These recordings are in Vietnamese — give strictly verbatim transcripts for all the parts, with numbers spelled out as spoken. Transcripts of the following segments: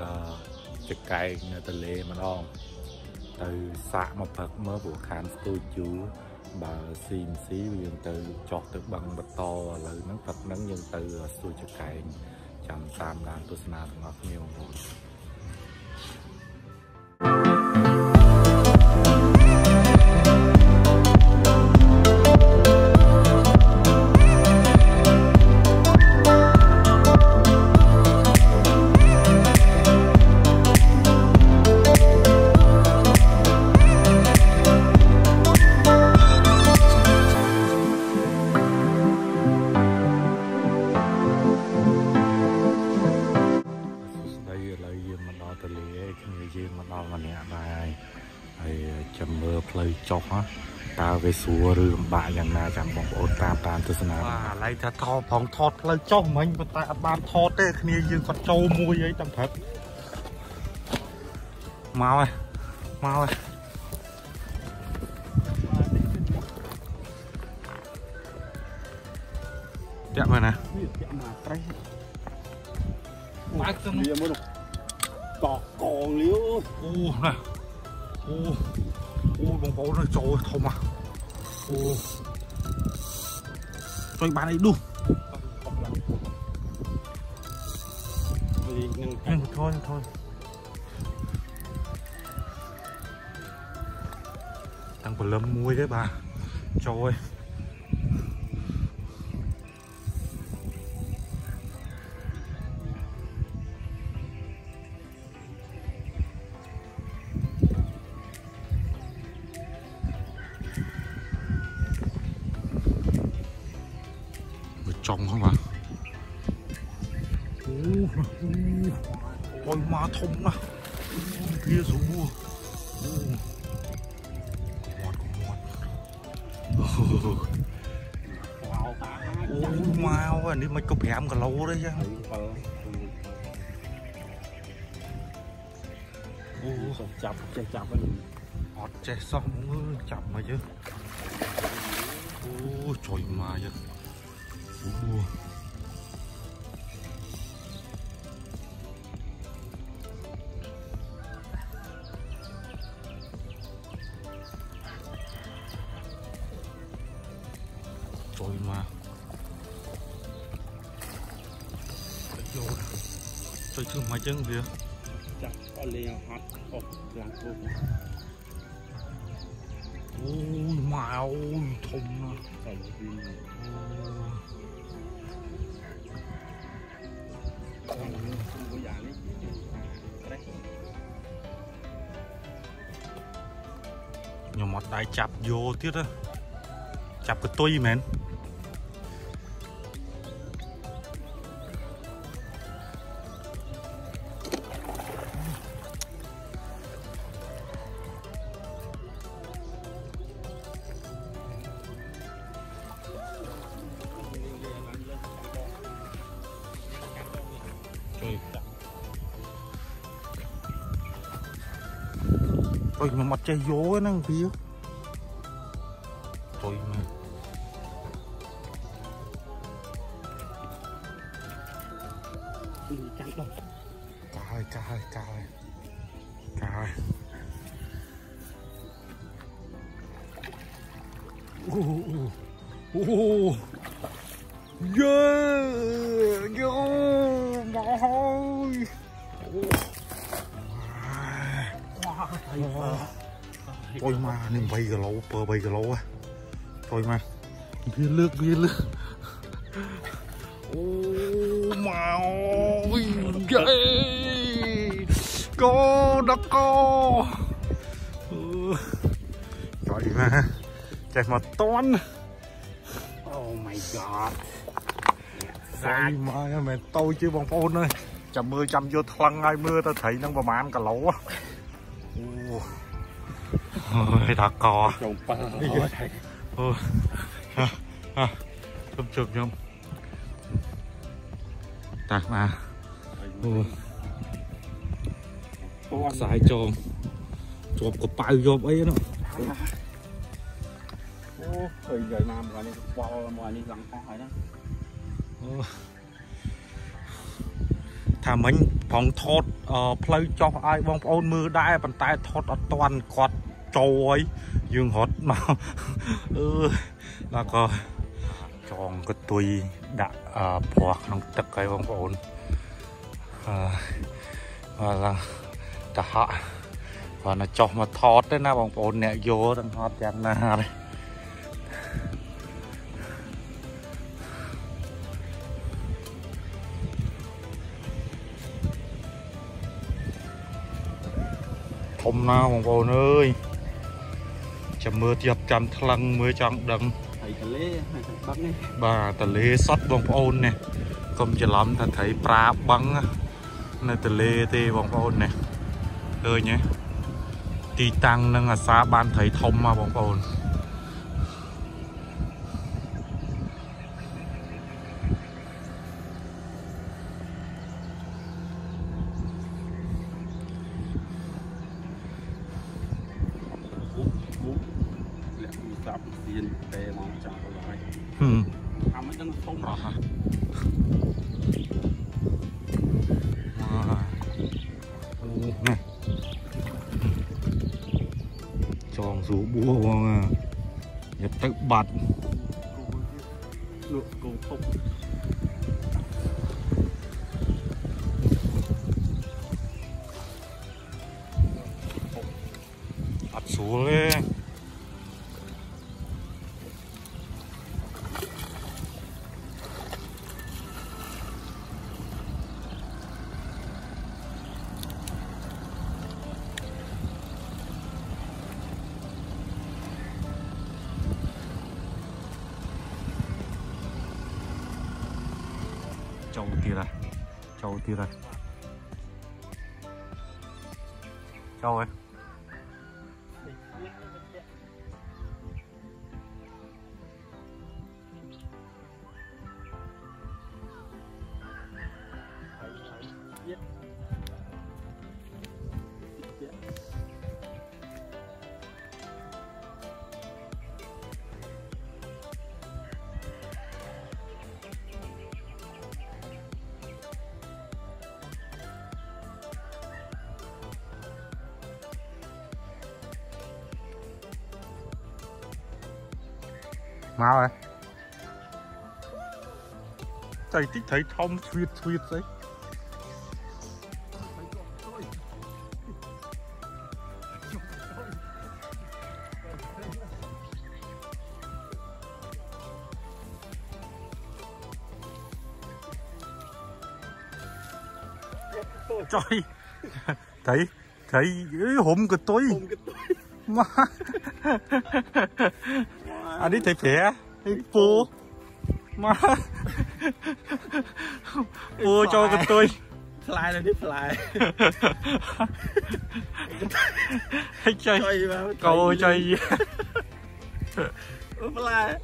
จะไกลในทะเลมันอ้อมtừ xạ mà phật mới buộc khám tôi chú bà xin xí viên từ chọt từ bằng bật to lời nắng phật nắng nhân từ tôiจะไกลจำตามร้านตุสนาของเราเนียวเลยจบฮะตาไปสัวเรื่องบ่าอย่างนาจังบอกโอตามตามทุสนาอะไรถ้าทอพองทอดเลยจ้องมันมันตาบานทอดเต้ขณียืนก็โจมวยยัยตั้งแต่มาเลยมาเลยเดี๋ยวมานะมาจังเลยมันกอกกองเลี้ยวโอ้นะโอ้โอ้บองบอลเลยโจ้ทอมอ่ะโอ้ช่วยบ้านไอ้ดูยังโทษโทษตั้งผลมวยได้ป่ะโจ้ยจองเข้ามาโอ้ปล่อยมาทมนะเพี้ยสูงบัวโอ้หมดก็หมดโอ้มาอันนี้มันก็แผลมกับเราได้ยังโอ้จับจับจับมันหอดแจซ่องจับมาเยอะโอ้จอยมาเยอะโอ้จอยมาโยนจอยถึงมาจังเดียวจับก็เลี้ยงฮัดออกหลังตัวโอ้ยมาโอ้ยทมนะใส่ดินnhiều mặt đại chạp vô tiết á chạp cái tôi mến ôi mà mặt chơi vô nó phía tôi mà cài cài cài cài ô ô yeah yo mày tôi mà nên bay cái lỗ bờ bay cái lỗ á tôi mà bia nước bia nước ô mà ôi cô đó cô trời mà chạy mà toán oh my god sai mà mẹ tôi chứ bằng phone ơi chầm mưa chầm vô thăng ai mưa ta thấy nó vào màn cả lỗ á ôi thật cò ôi chụp chụp nhung tạc mà ôi xài tròn chụp có bao vô ấy đó ô thời giờ nam rồi này qua ngoài đi gần con phải đó ทำมันพองทอดเพลย์จอไอ้บองโอนมือได้ปันตายทอดอัตวันกอดโจยยืงหดมาเออแล้วก็จองก็ตุยดะพวกน้องตะไคร้บองโอนแล้วจะหะvà nó cho mà thọt đấy na bóng bồn nè vô đang hot dạng na đấy hôm nào bóng bồn ơi chầm mưa tiệp chầm thăng mới chẳng đằng bà tà lê sót bóng bồn nè không chỉ lắm ta thấy pra băng nơi tà lê tê bóng bồn nè ơi nhéตีตังนึงอ่ะซาบ้านไถทมมาบองปอนบุ๊บบุ๊บและมีสับเสียนเปมองจากอะไรอืมทำมันต้องทมอ่ะฮะนี่จองสูบัววงอ่ะอย่าตึกบัดลูกกูทมอัดสูเลยchâu thì là châu thì là châu ấy mau rồi thầy thích thấy thông suyệt suyệt đấy trời thấy thấy hùm cái túi mà anh đi thấy phẻ thấy pô mà pô cho cái tôi fly là đi fly hay chơi câu chơi gì fly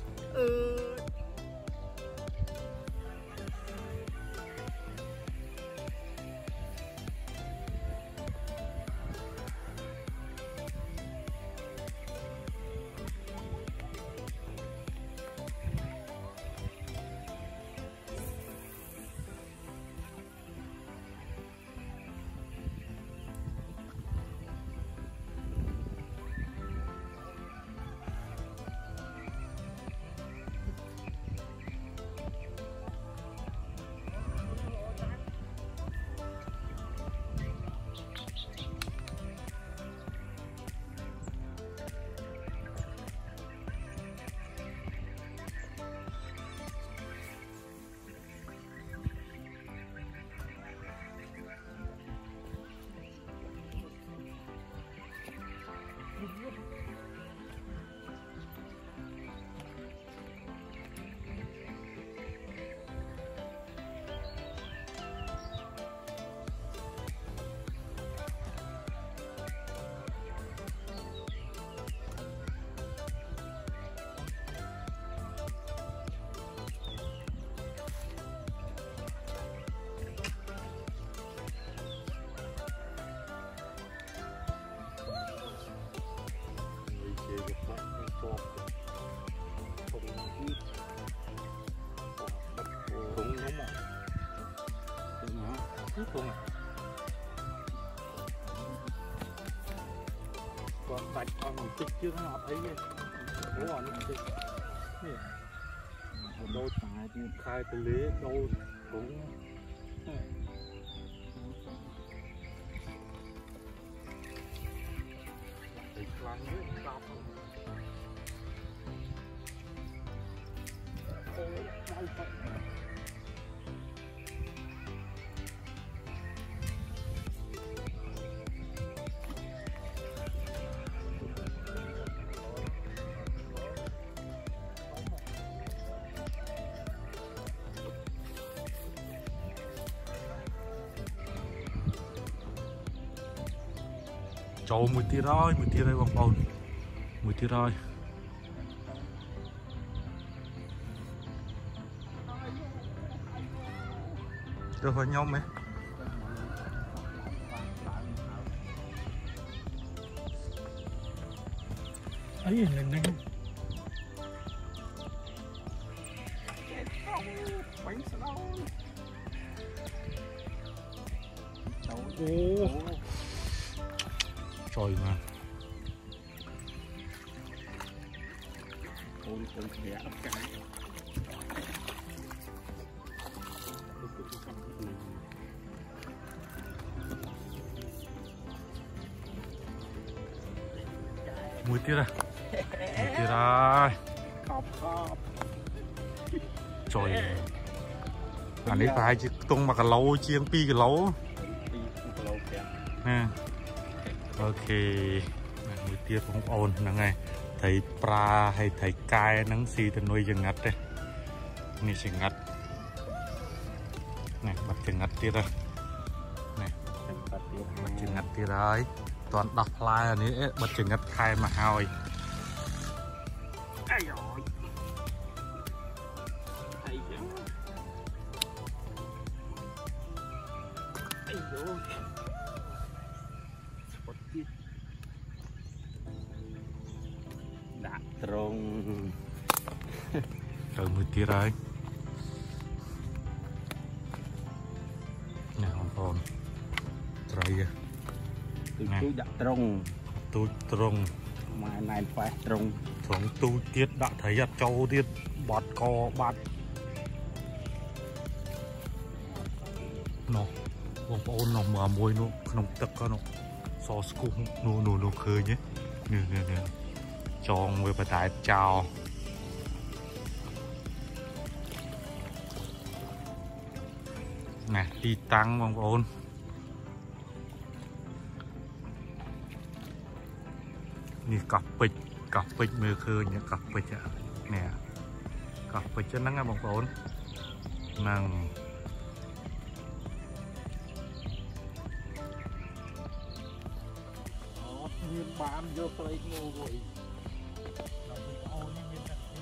chung còn sạch còn một tích chứ nó thấy cái bố còn nó tích đôi khai từ lế đôi cũng lăng nữa stop Trời mùi tia rồi, mùi tia đây bông bồn mùi tia rồi được vào nhau mấy ấy lên đây bánh ô trời mà ôi con khẽ ấp cái mùi tiết à mùi tiết rồi trời anh ấy phải chứ tung mà cả lâu chiên pi cái lâu nè ok mùi tiết cũng ổn nè ngay thấy pla hay thấy cay nắng xì thì nuôi chừng ngắt đâyนี่chừng ngắt này bắt chừng ngắt tiết rồi này bắt chừng ngắt tiết rồi toàn đọc lại này bắt chừng ngắt khai mà hôi ai rồi ai rồi ai rồi đã trông trời mùi tiết rồi nè con con trời tôi đã trông tôi trông mà này phải trông thường tôi tiết đã thấy giặt trâu tiết bọt co bát nó bông bông nó mà môi nó không tất cả nó so scoop nó nó nó khơi nhé nè nè nè tròn với bà tại chào nè đi tăng bông bôngนี่กับปิดกับปิดมือคืนเนี่ยกับปิดอ่ะเนี่ยกับปิดจะนั่งไงบางคนนั่งอ๋อยืนบานเยอะไปงูเลยเราไปเอานี่ยืนแบบนี้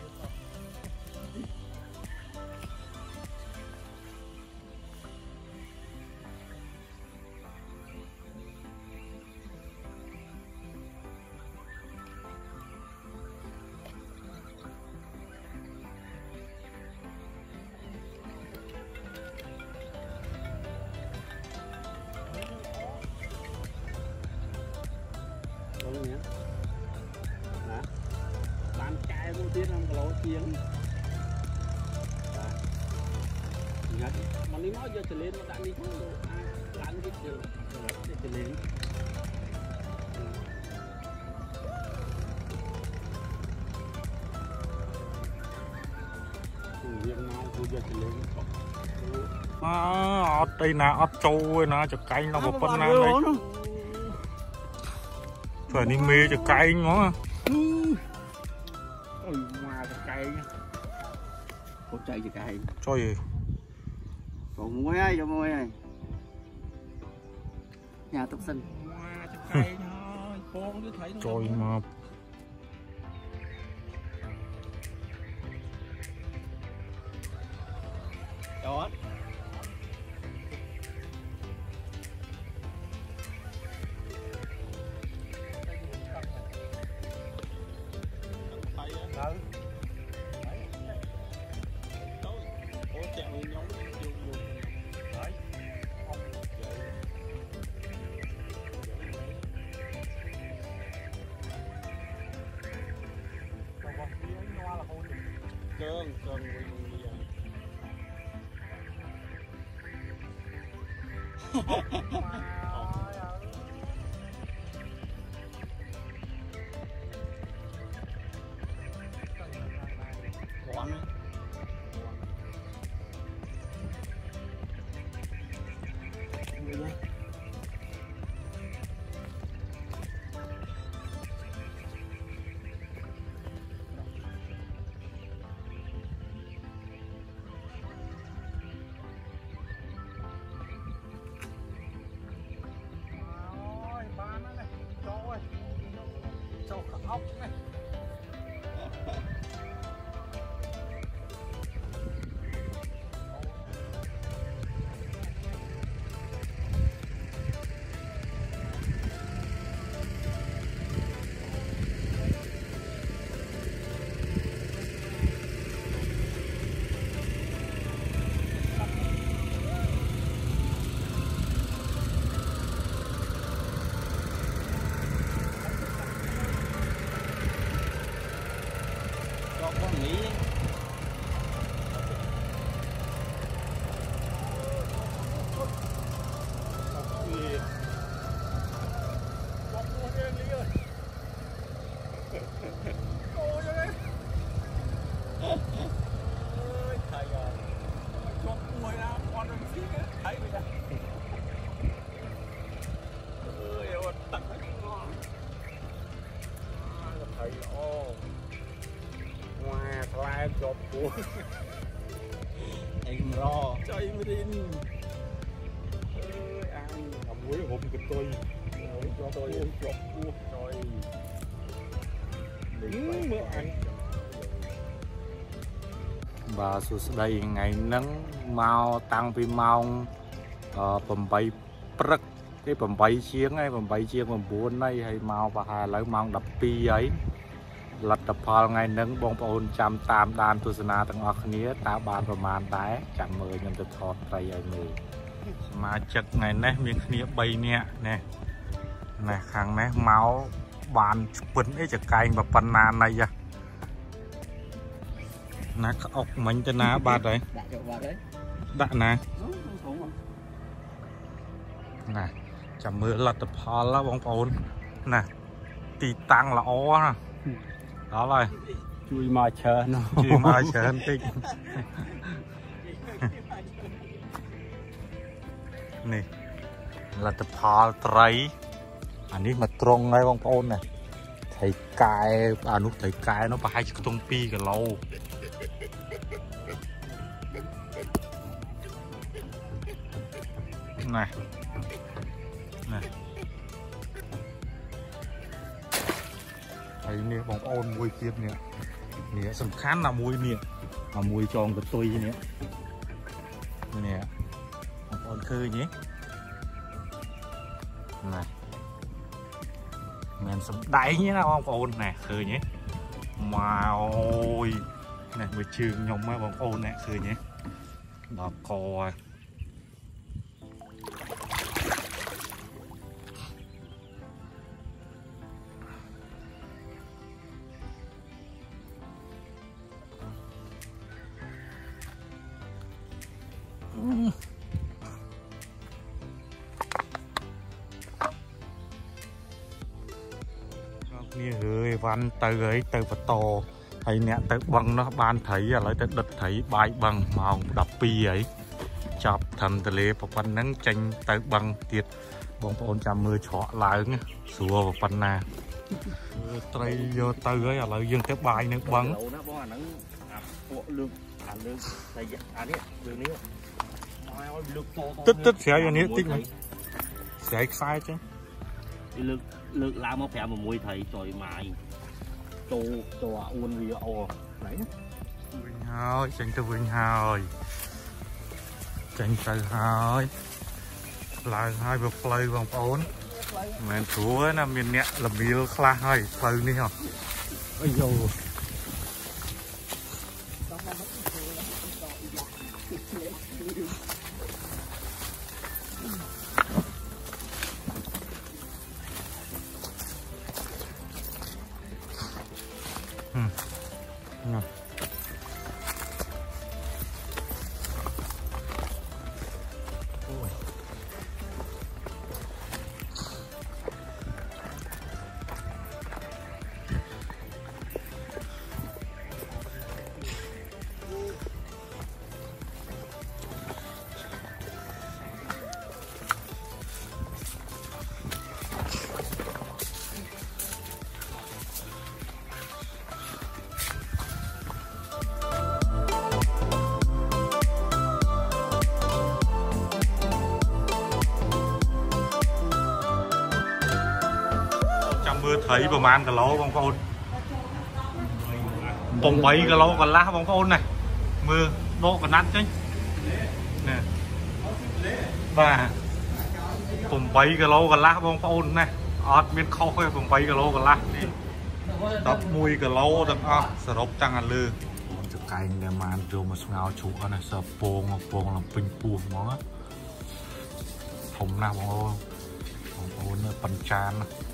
nè bán cay mua tiết năm kilo chiên nhật mà nếu nói giờ trở lên nó đã đi không được ai bán cái chiều để trở lên riêng nào bây giờ trở lên à ở đây nè ở trâu nè chụp canh nó một phân nan đây phải đi mê chụp canh nó ôi mà chụp canh có chạy chụp canh cho gì còn muối ấy cho muối này nhà tục sinh mà chụp canh thôi con cứ thấy trời mà đó cơn cơn bây giờ quán đấy ốc này. Chọc cua em ro chơi mình ơi ăn làm muối hộp cái tôi cho tôi chọc cua rồi đừng mơ ăn và số đây ngày nắng mau tăng vì mau bầm bay prắc cái bầm bay chiếng ấy bầm bay chiếng bầm buôn này hay mau và hà lấy mau đập pi ấyลัดพอไงนึงบองปอนจำตามดานตุสนาตั้งออกนี้ตาบานประมาณได้จำมือยังจะทอดไปใหญ่มือมาจักไงนะมีเนี้ยใบเนี้ยเนี่ยนะครั้งนะเมาส์บานปุ่นไอ้จะไกลแบบปนานอะไรอะนะออกมันจะนาบาดเลยดะนะนะจำมือลัดพอแล้วบองปอนนะตีตังละอ้อđó rồi chui mà chờ nó chui mà chờ anh tích nè là tập phá trái anh ấy mà trông ngay bông ôn này thấy cài à lúc thấy cài nó phải cái tông pi cả lâu này này thấy nè bóng ôn mùi tiếp nè nè sầm khán là mùi nè mà mùi tròn cái tôi nè nè bóng ôn khơi nhé này mình sầm đáy nhé nào bóng ôn nè khơi nhé mà ôi này mới trường nhom mấy bóng ôn nè khơi nhé đỏ còนี่เฮ้ยวันเตยเตยประโตไอเนี่ยเตยบังเนาะบ้านไถอะไรเตยดัดไถใบบังมองดับปีไอจับทำทะเลปะปันนั่งจังเตยบังเตียดบองปอนจำมือเฉาะหลายเงี้ยสัวปะปันนาเตยโยเตยอะไรยังเตยใบนึกบังตึ๊ดตึ๊ดเสียอย่างนี้ติ๊กไหมเสียอีกไซส์ใช่ lực lực làm một phe một mùi thầy trời mày tô tô uốn vì ồ đấy Vinh hơi tranh từ Vinh hơi tranh từ hơi lại hai bậc play vòng ốn mình thua là miền nhẹ là miêu khla hơi play đi hả ôi dồi thấyประมาณกะโหลบางคนผมไปกะโหลกันละบางคนnàyมือโดกันนัดchứ nè vàผมไปกะโหลกันละบางคนnàyอดเมียนเข้าให้ผมไปกะโหลกันละตับมวยกะโหลตับอ่ะสรุปจังอันลือมันจะไกลเนี่ยมันโจมาสงาวชุกนะสะโปงโปงลำปิงปูมั้งผมนะบางคนบางคนเนี่ยปัญจานนะ